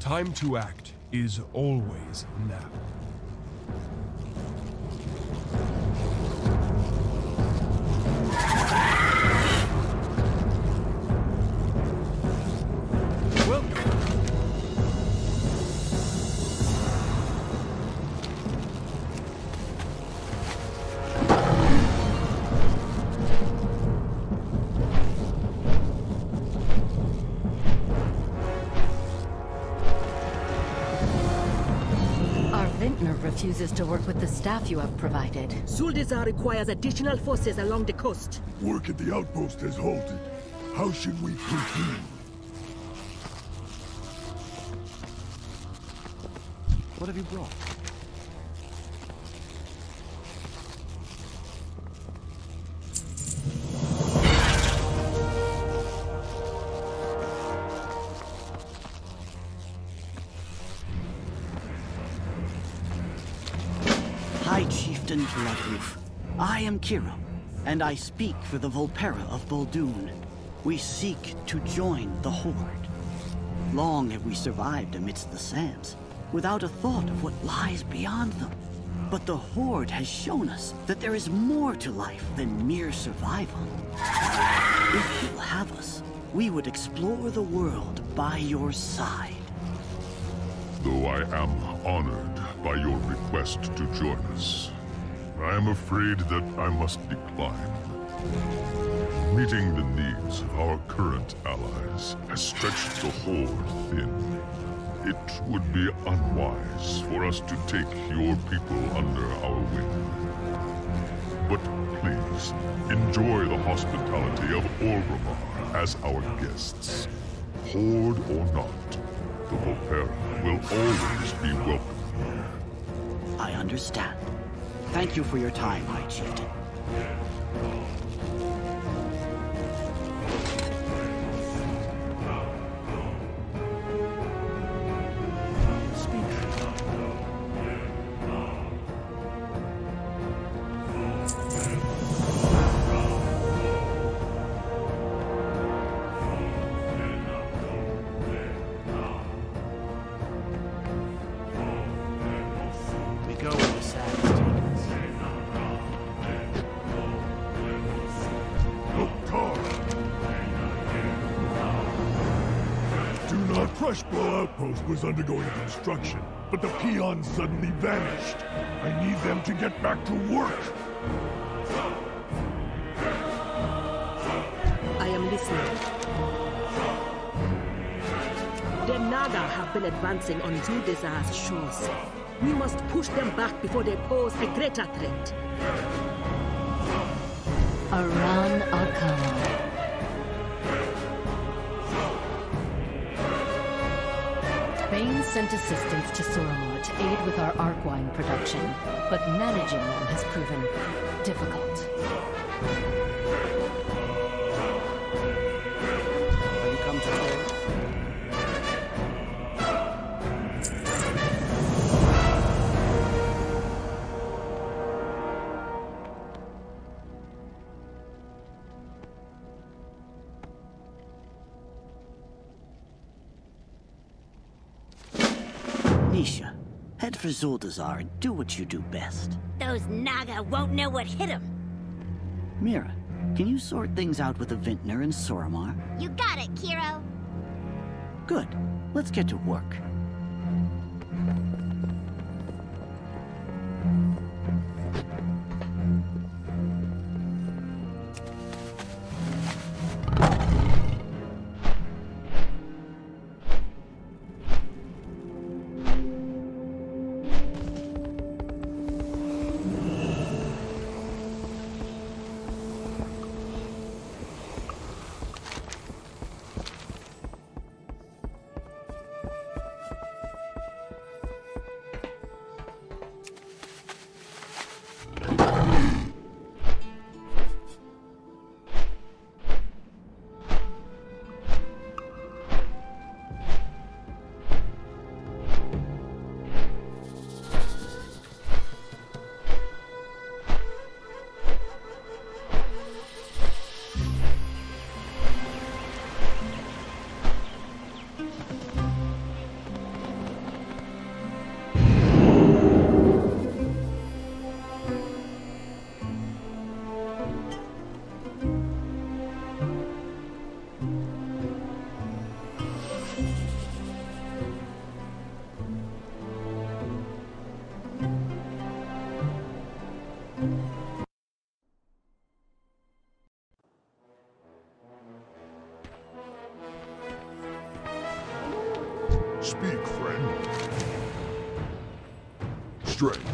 Time to act is always now. Refuses to work with the staff you have provided. Zuldazar requires additional forces along the coast. Work at the outpost has halted. How should we proceed? What have you brought? High Chieftain Bloodroof. I am Kiro, and I speak for the Vulpera of Boldoon. We seek to join the Horde. Long have we survived amidst the sands, without a thought of what lies beyond them. But the Horde has shown us that there is more to life than mere survival. If you'll have us, we would explore the world by your side. Though I am honored by your request to join us, I am afraid that I must decline. Meeting the needs of our current allies has stretched the Horde thin. It would be unwise for us to take your people under our wing. But please, enjoy the hospitality of Orgrimmar as our guests. Horde or not, the Vulpera will always be welcome here. I understand. Thank you for your time, High Chieftain. Freshball Outpost was undergoing construction, but the peons suddenly vanished. I need them to get back to work. I am listening. The Naga have been advancing on Zuldazar's shores. We must push them back before they pose a greater threat. Aran Arcana. Bane sent assistance to Suramar to aid with our Arkwine production, but managing them has proven difficult. Have you come to Horde? Nisha, head for Zuldazar and do what you do best. Those Naga won't know what hit them. Mira, can you sort things out with the Vintner and Suramar? You got it, Kiro. Good. Let's get to work. Speak, friend. Strength.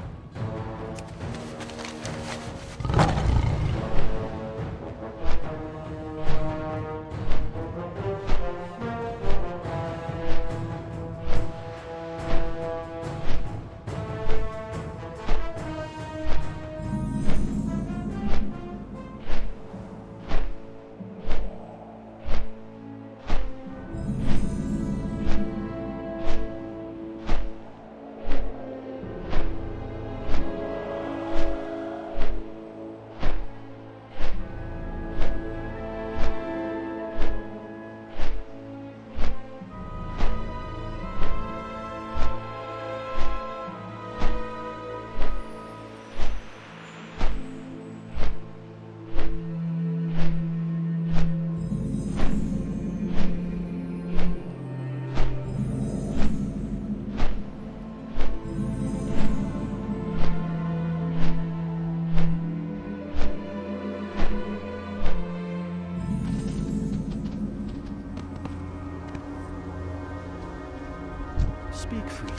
Speak freely.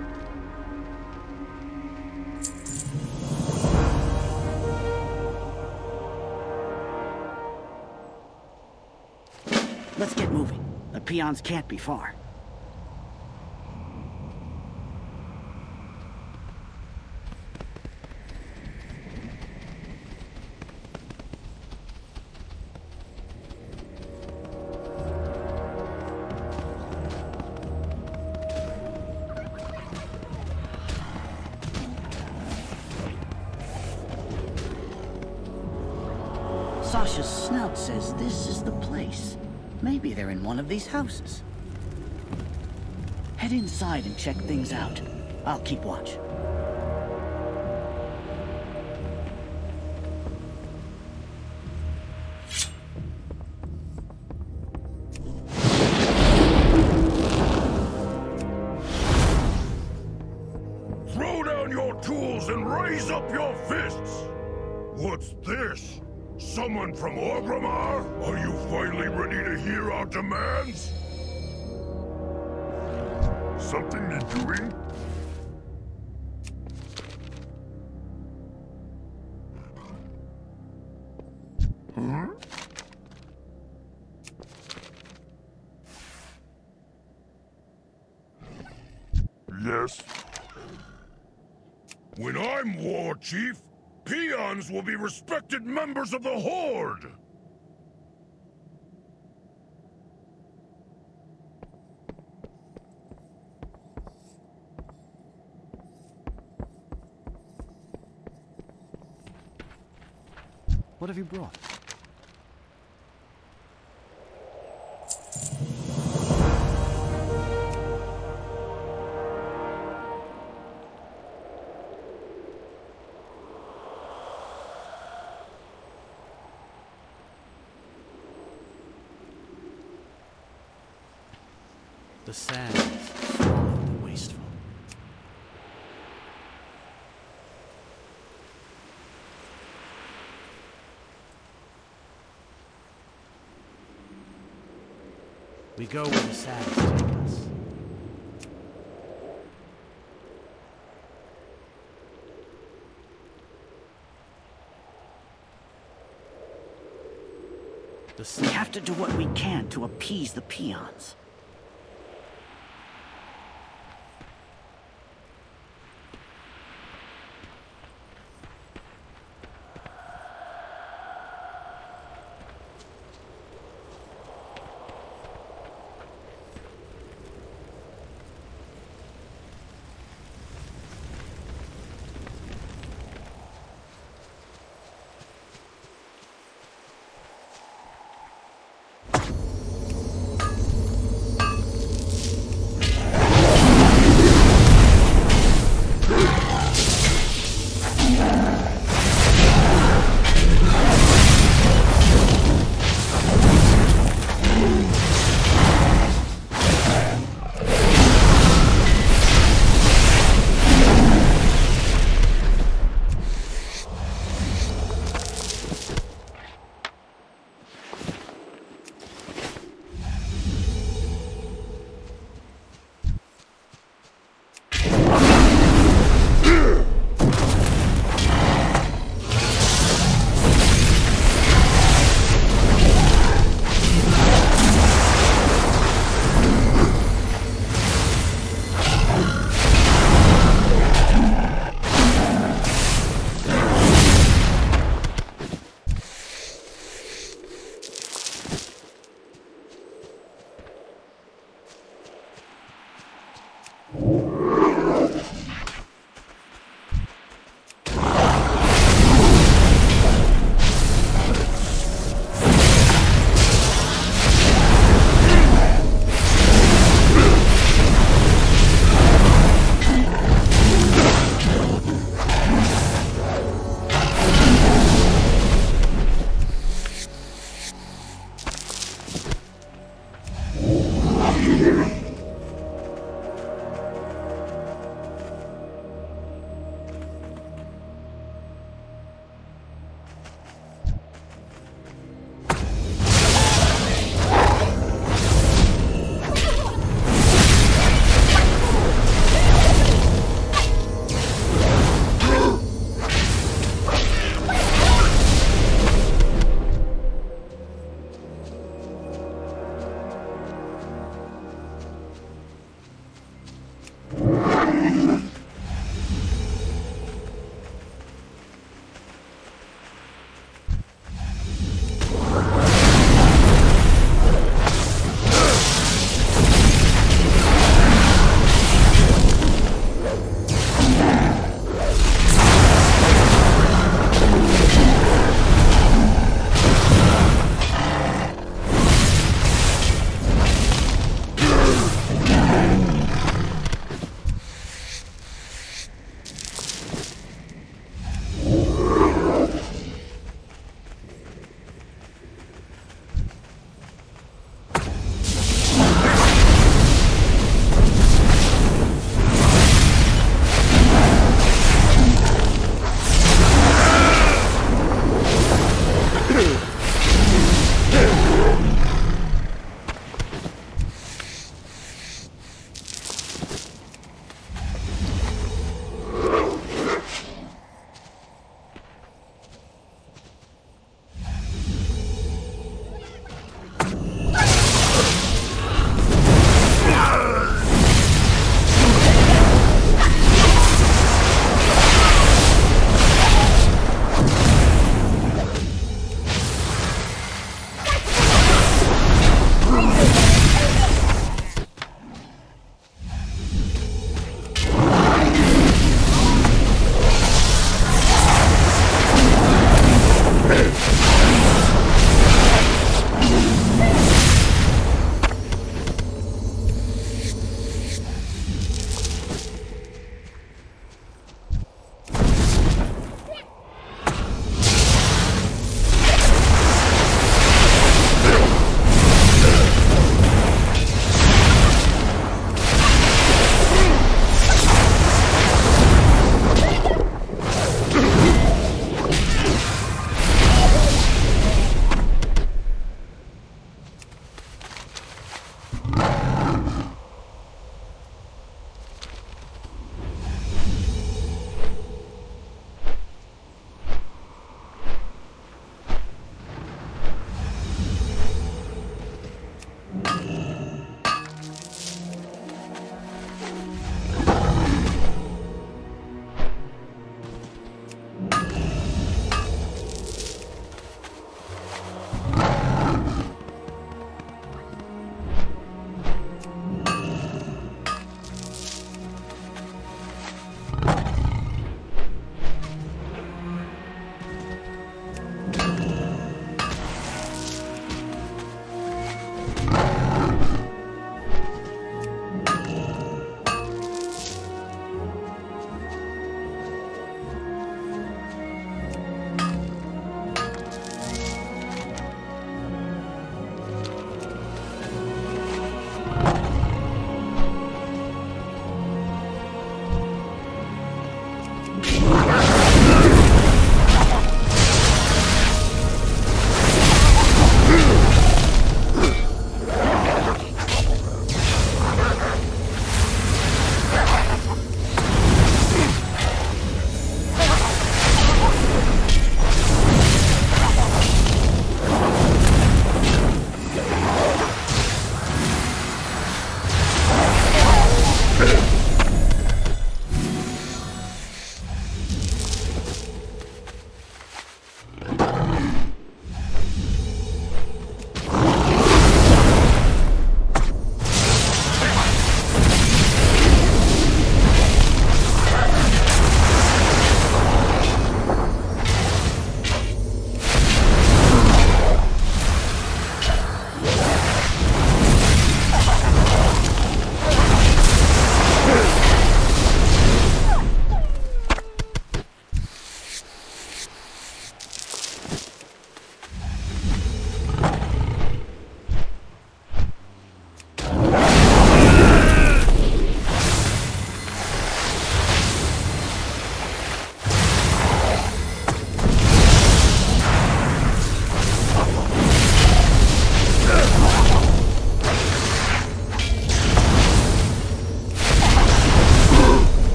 Let's get moving. The peons can't be far. Sasha's snout says this is the place. Maybe they're in one of these houses. Head inside and check things out. I'll keep watch. Throw down your tools and raise up your fists! What's this? Someone from Orgrimmar? Are you finally ready to hear our demands? Something need doing? Huh? Yes? When I'm war chief, peons will be respected members of the Horde! What have you brought? The sands, swallowed and wasteful. We go where the sands take us. We have to do what we can to appease the peons.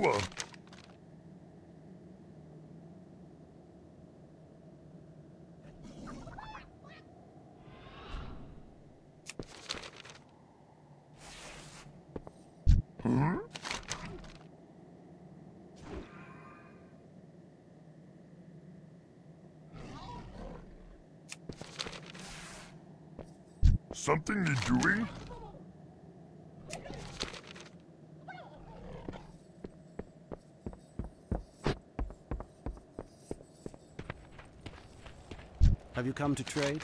Something you doing? Have you come to trade?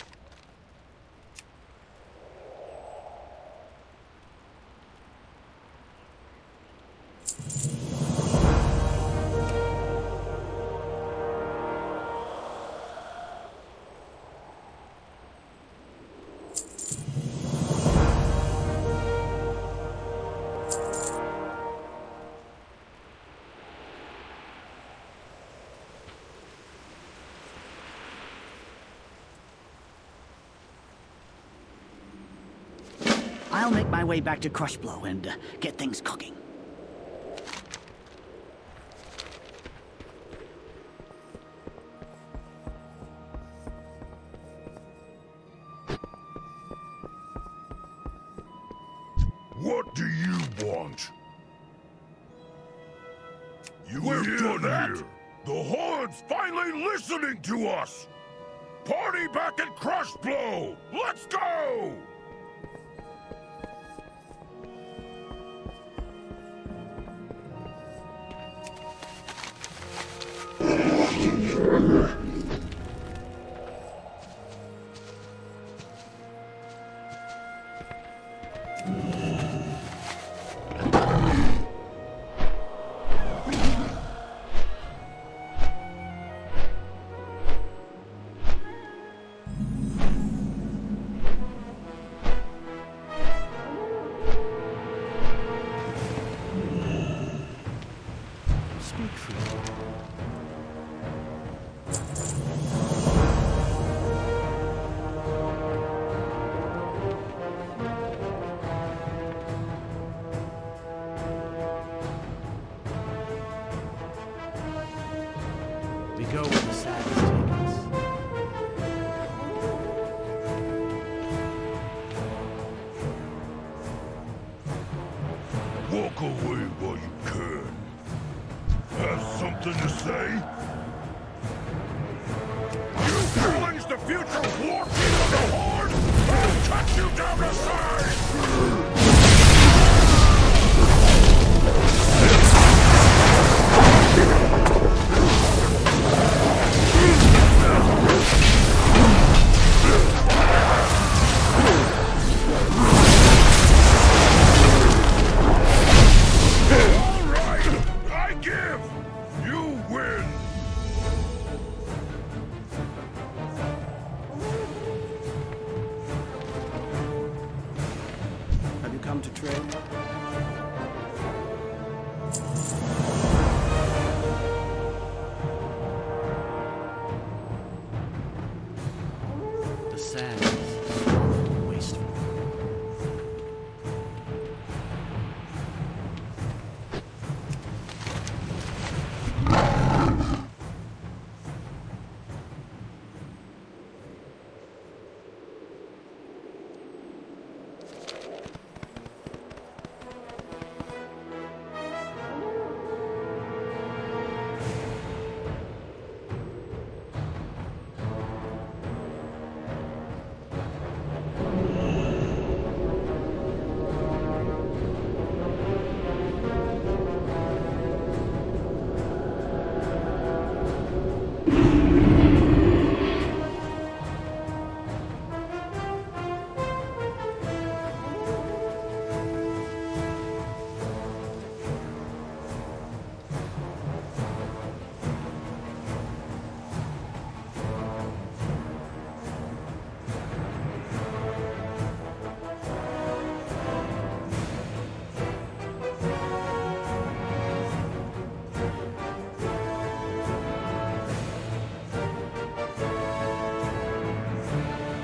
I'll make my way back to Crushblow and get things cooking. What do you want? We're done here. The Horde's finally listening to us! Party back at Crushblow! Let's go! We go where the sands take us. Walk away while you can. Have something to say? You challenge the future war king of the Horde? I'll cut you down to size! Come to trade? The sand is wasteful.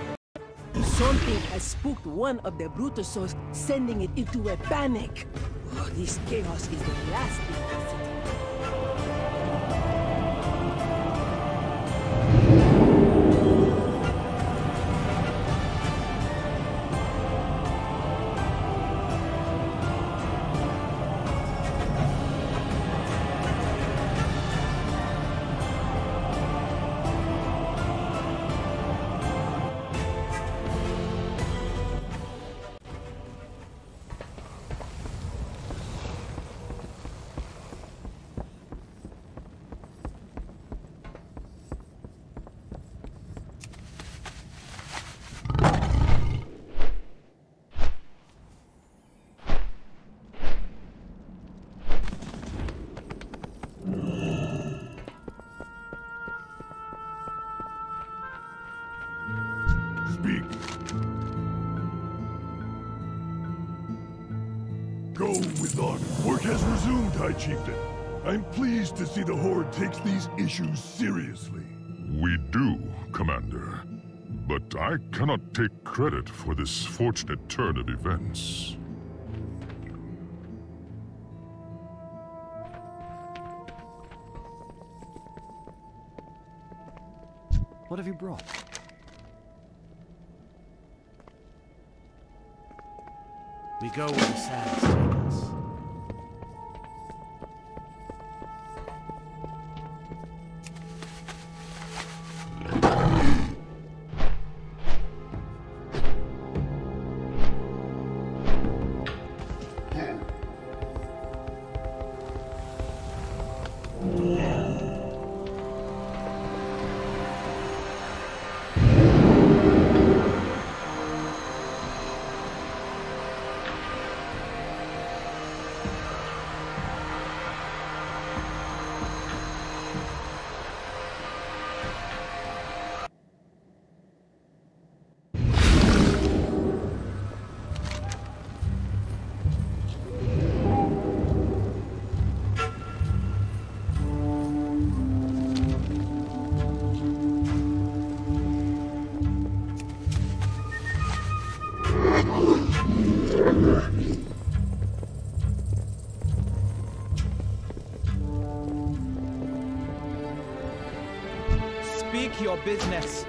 Something has spooked one of the Brutusos, sending it into a panic. This chaos is the last thing to see. Speak. Go with honor. Work has resumed, High Chieftain. I'm pleased to see the Horde takes these issues seriously. We do, Commander. But I cannot take credit for this fortunate turn of events. What have you brought? We go where the sands take us. Speak your business.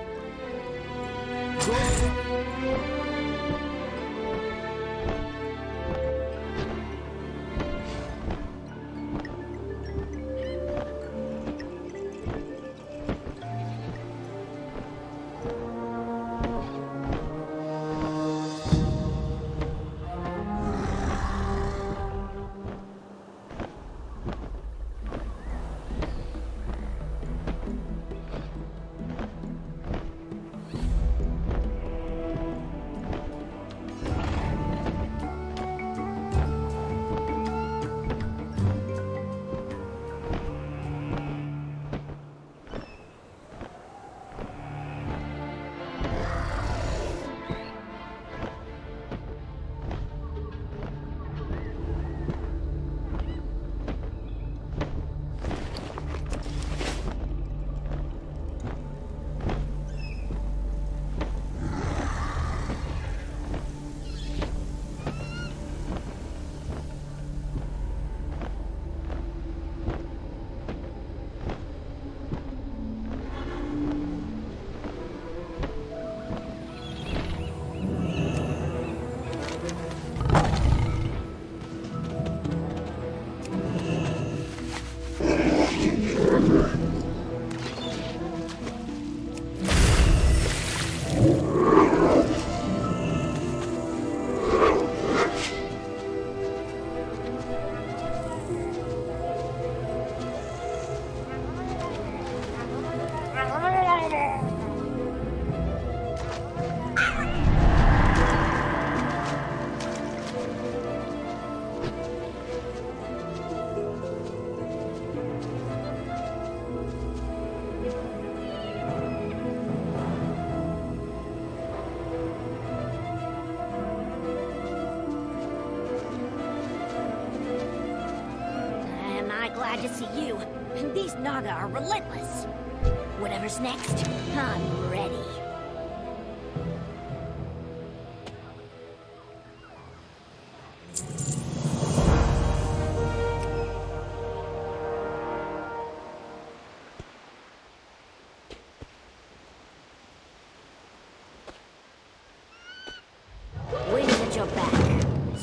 Glad to see you. These Naga are relentless. Whatever's next, I'm ready.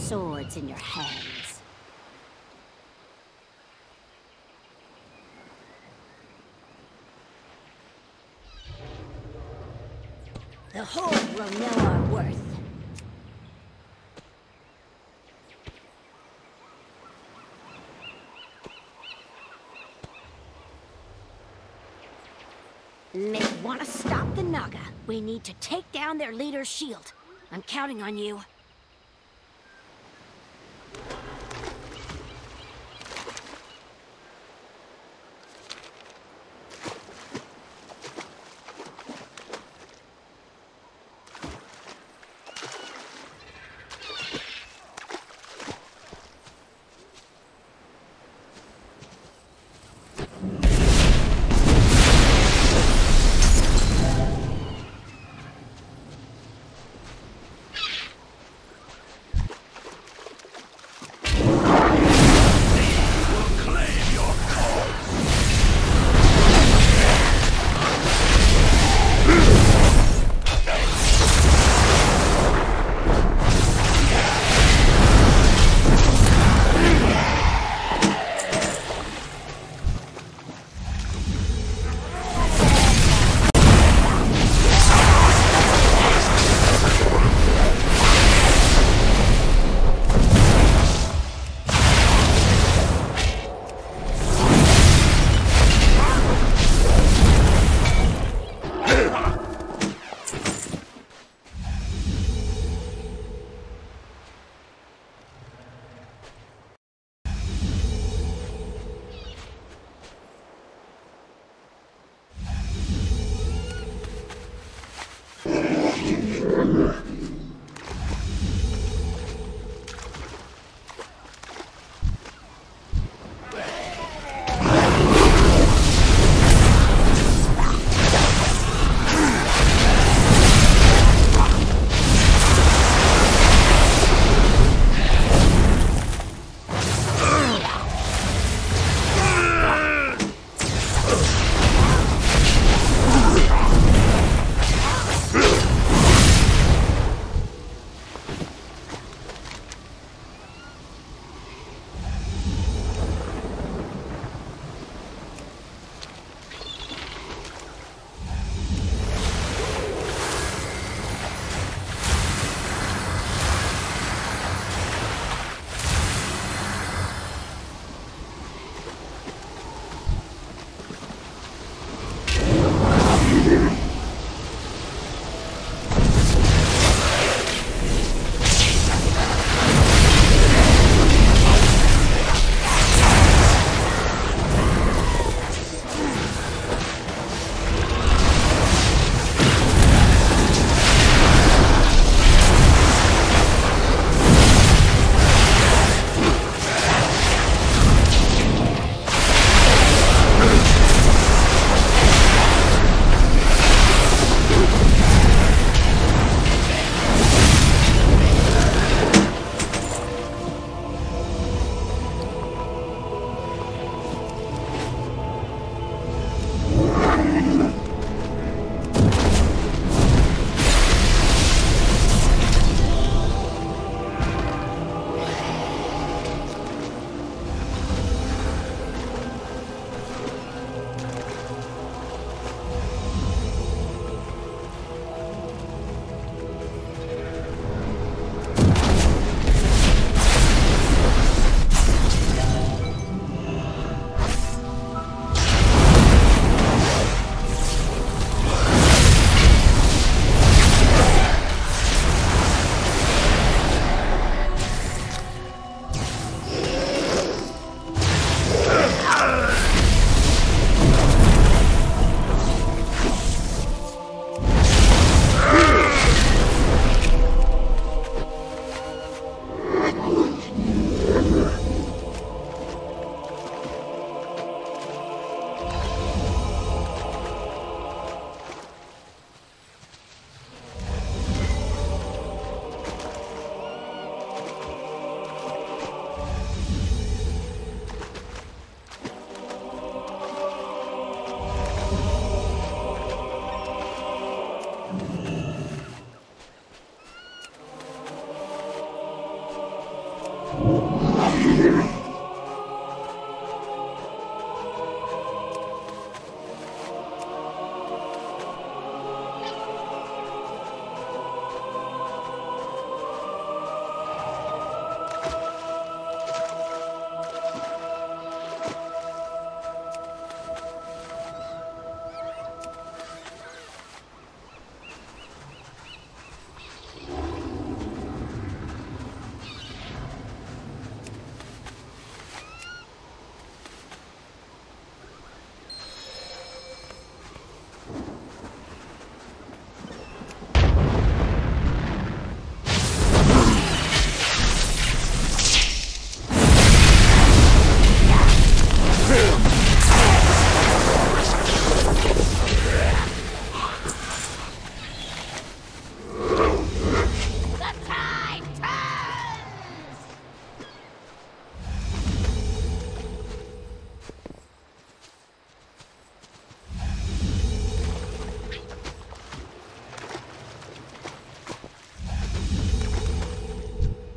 swords in your hands. The Horde will know our worth. They want to stop the Naga. We need to take down their leader's shield. I'm counting on you.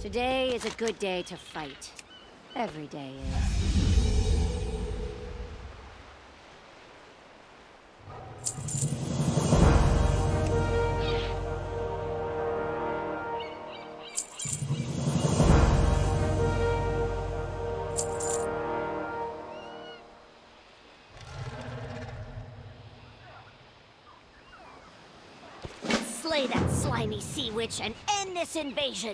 Today is a good day to fight. Every day is. Slay that slimy sea witch and end this invasion!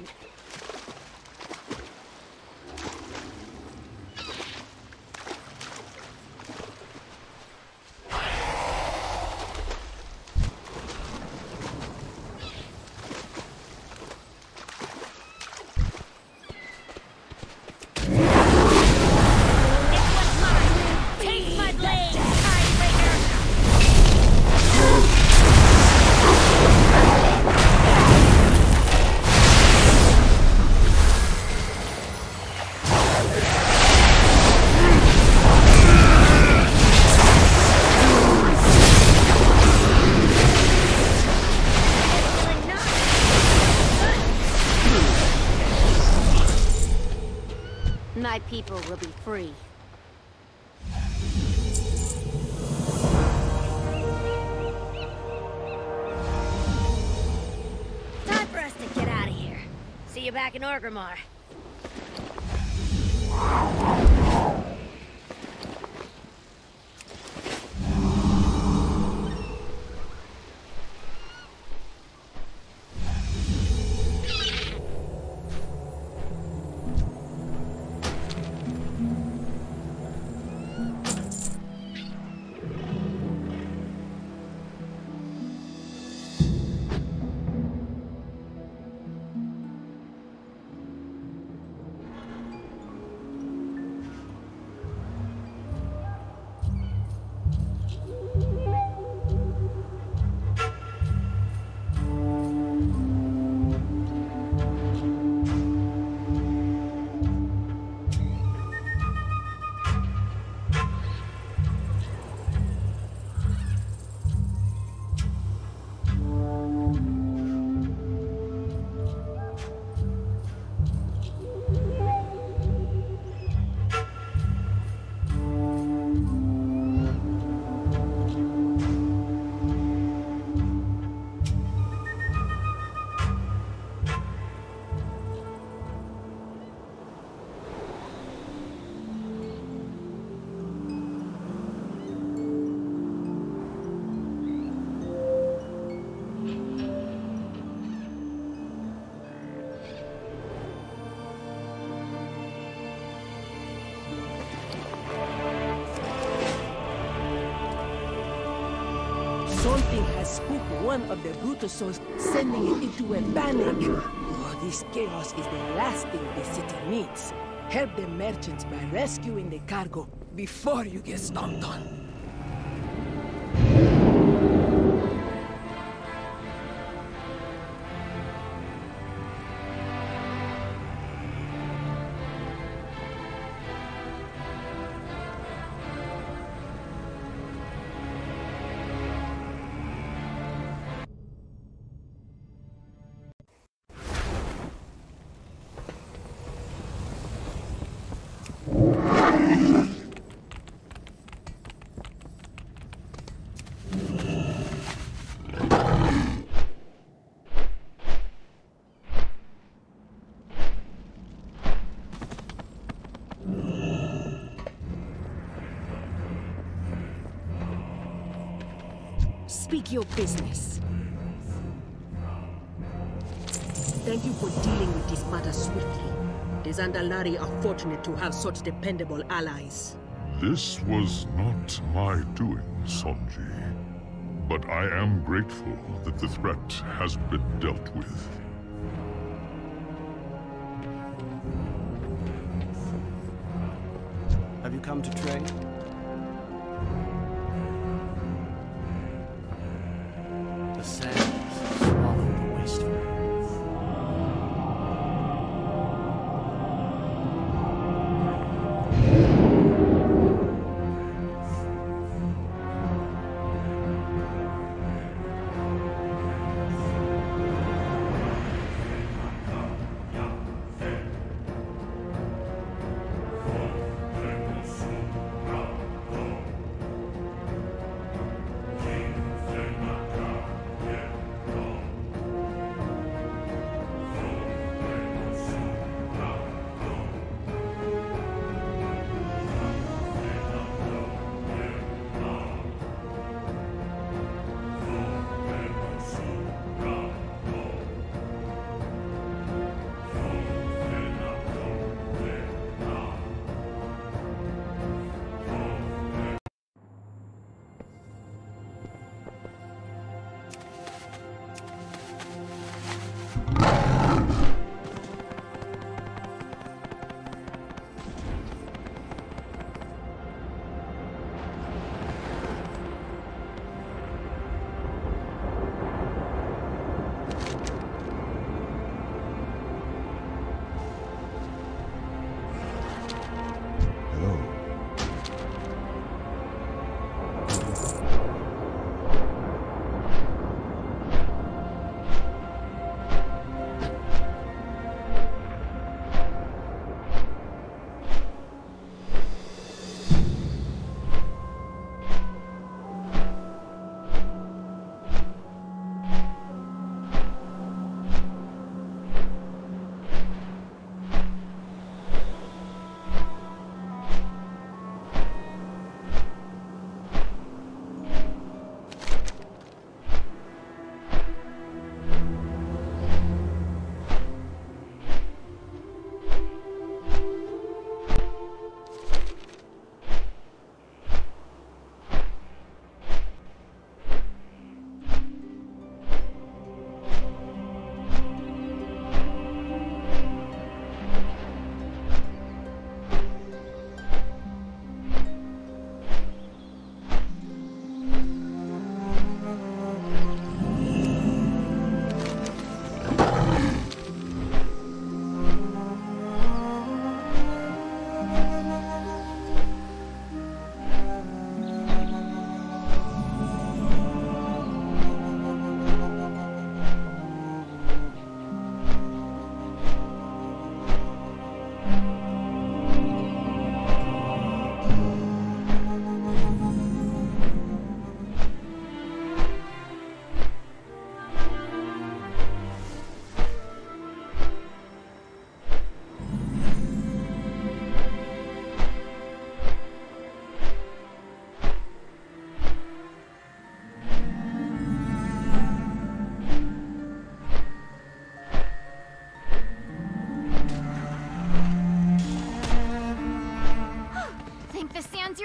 My people will be free. Time for us to get out of here. See you back in Orgrimmar. Something has spooked one of the Brutusos, sending it into a panic. Oh, this chaos is the last thing the city needs. Help the merchants by rescuing the cargo before you get stomped on. Speak your business. Thank you for dealing with this matter swiftly. The Zandalari are fortunate to have such dependable allies. This was not my doing, Sonji. But I am grateful that the threat has been dealt with. Have you come to trade? The sands swallow the wasteful.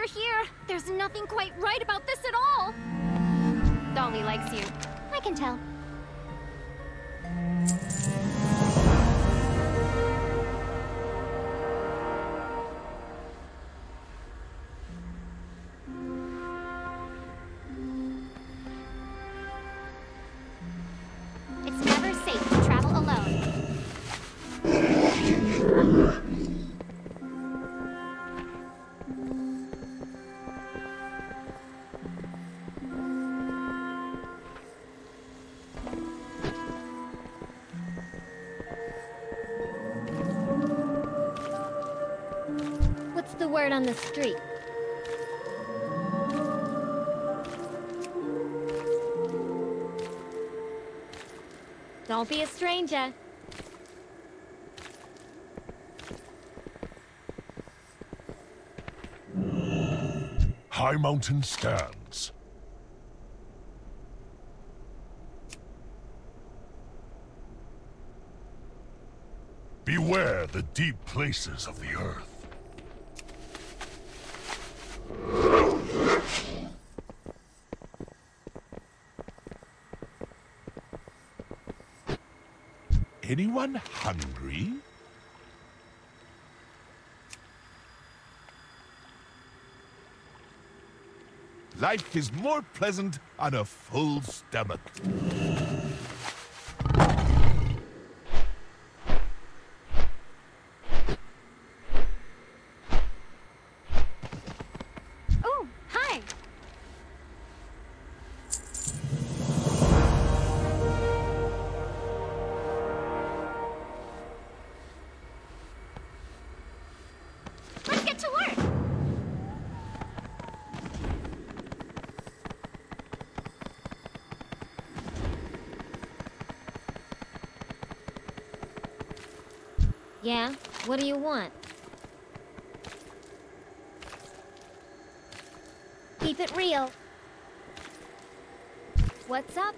you're here. There's nothing quite right about this at all. Dolly likes you. I can tell. It's never safe to travel alone. What's the word on the street? Don't be a stranger. High Mountain stands. Beware the deep places of the earth. Anyone hungry? Life is more pleasant on a full stomach. Oh, hi. Let's get to work. Yeah, what do you want? Keep it real. What's up?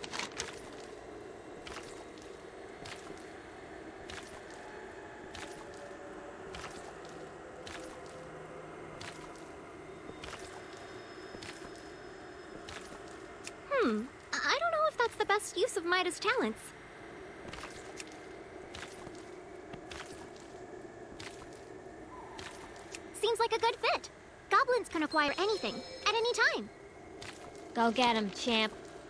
I don't know if that's the best use of Midas' talents. Seems like a good fit. Goblins can acquire anything, at any time. Go get him, champ.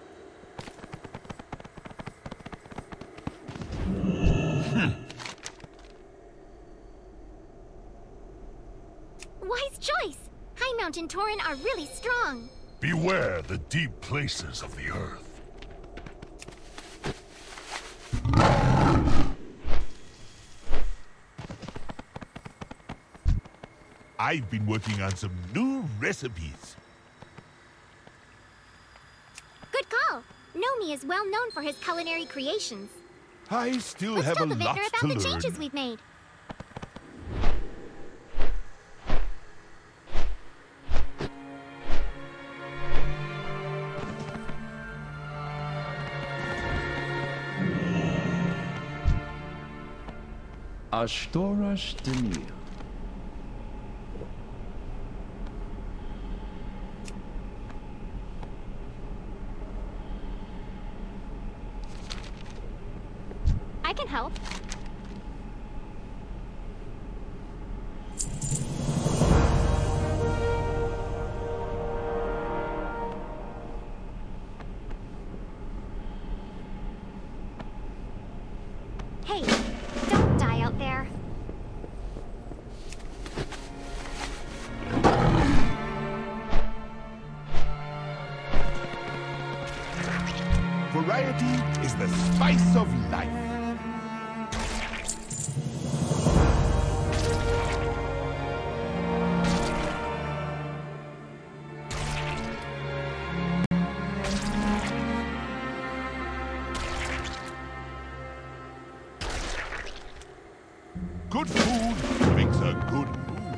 Wise choice! High Mountain Tauren are really strong. Beware the deep places of the earth. I've been working on some new recipes. Good call. Nomi is well known for his culinary creations. I still Let's have tell a the lot Victor to about the learn. changes we've made. Ashtorash Demir. I can help. Hey, don't die out there. Variety is the spice of life. Good food makes a good mood.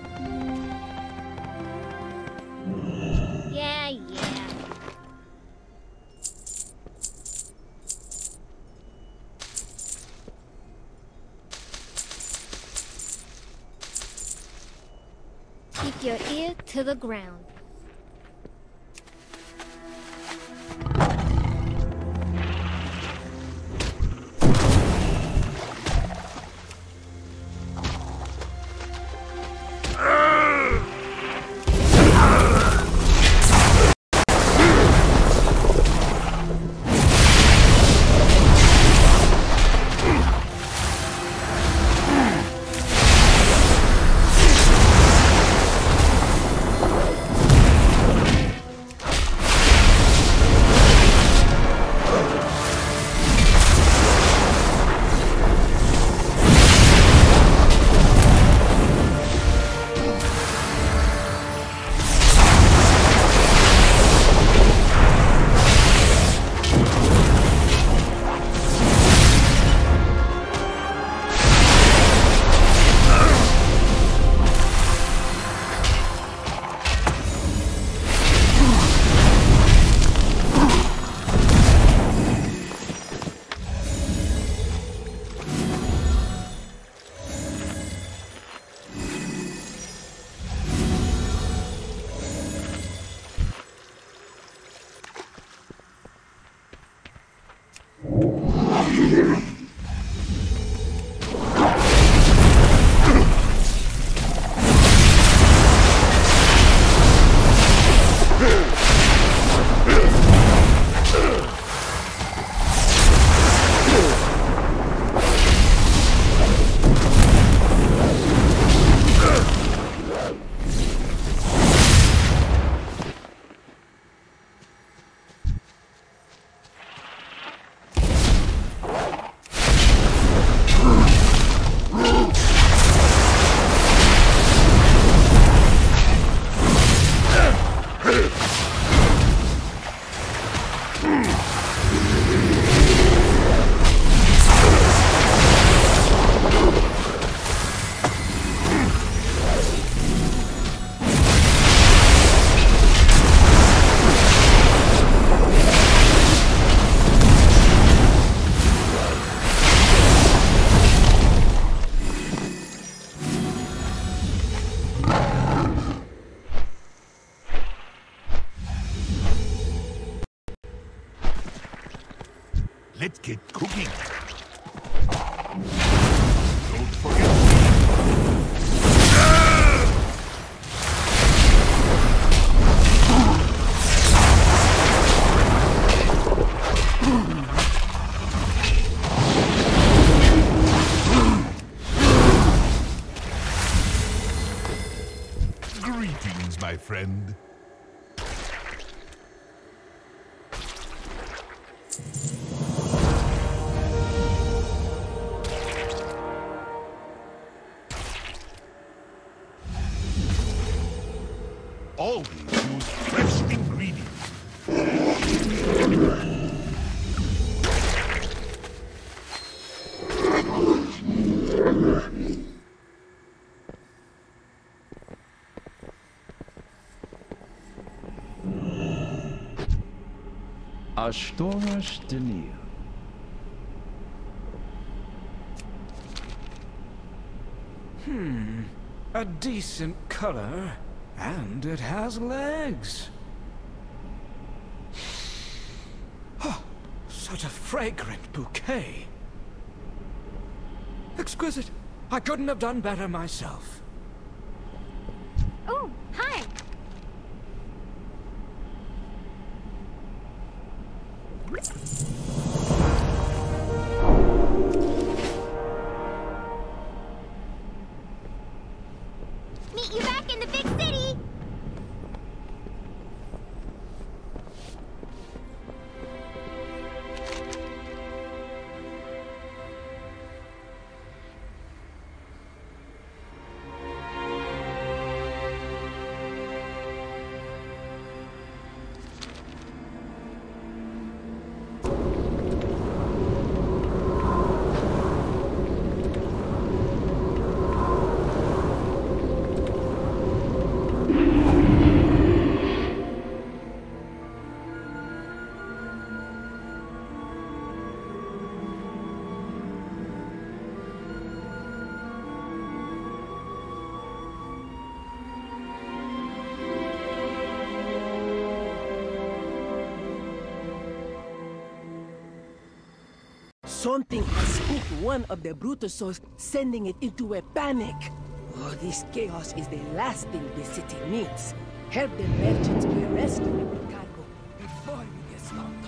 Yeah. Keep your ear to the ground. Let's get cooking. Don't forget. Greetings, my friend. Always use fresh ingredients. Sqotch. A decent color, and it has legs. Oh, such a fragrant bouquet. Exquisite. I couldn't have done better myself. Oh, hi. Meet you back in the big city! Don't think I spooked one of the Brutusos, sending it into a panic. Oh, this chaos is the last thing the city needs. Help the merchants by rescuing the cargo before we get stopped.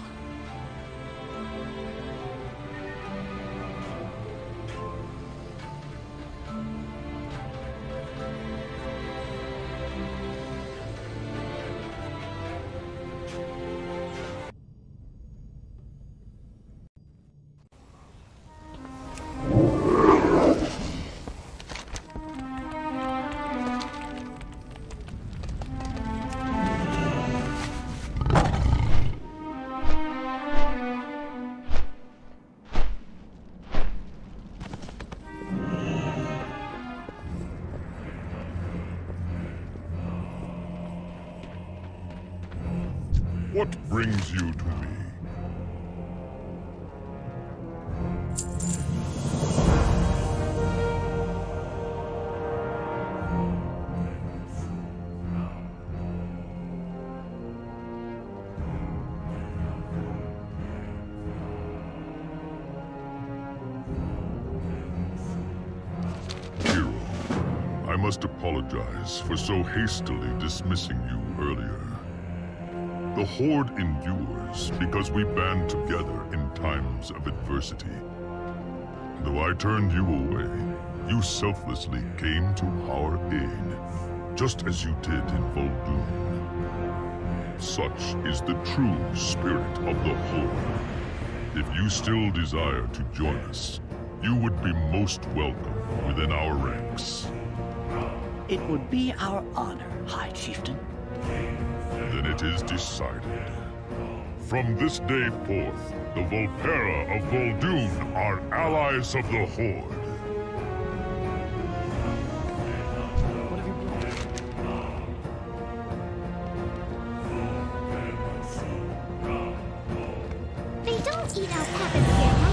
What brings you to me? Hero, I must apologize for so hastily dismissing you earlier. The Horde endures because we band together in times of adversity. Though I turned you away, you selflessly came to our aid, just as you did in Vol'dun. Such is the true spirit of the Horde. If you still desire to join us, you would be most welcome within our ranks. It would be our honor, High Chieftain. Then it is decided. From this day forth, the vulpera of Vol'dun are allies of the Horde. They don't eat our puppets here, right?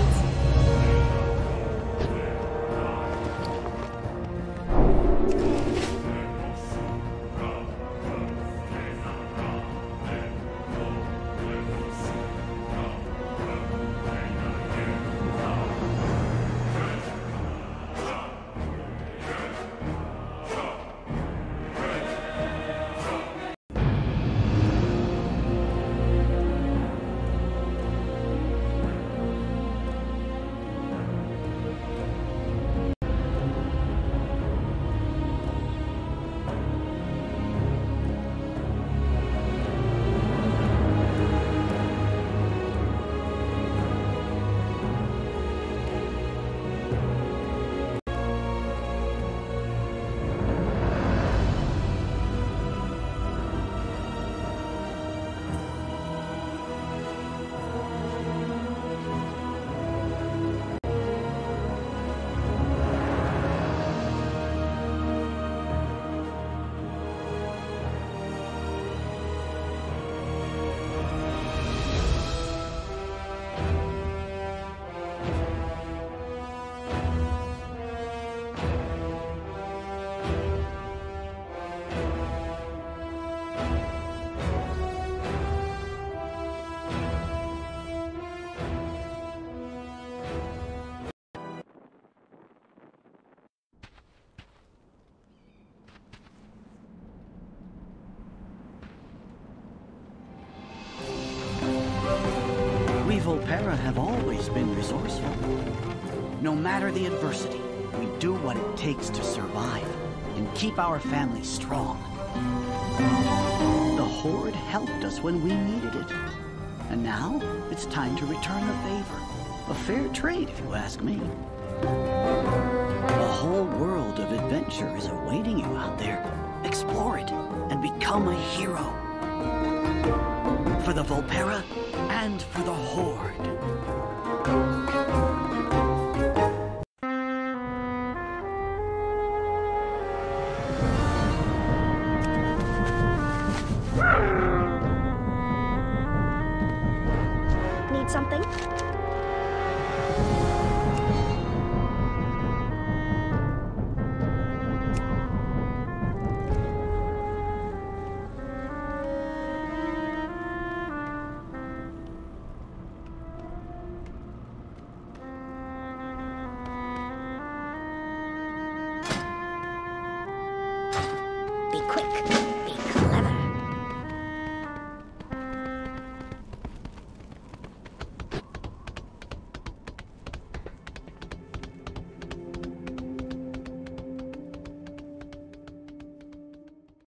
We vulpera have always been resourceful. No matter the adversity, we do what it takes to survive and keep our families strong. The Horde helped us when we needed it. And now, it's time to return the favor. A fair trade, if you ask me. A whole world of adventure is awaiting you out there. Explore it and become a hero. For the vulpera and for the Horde.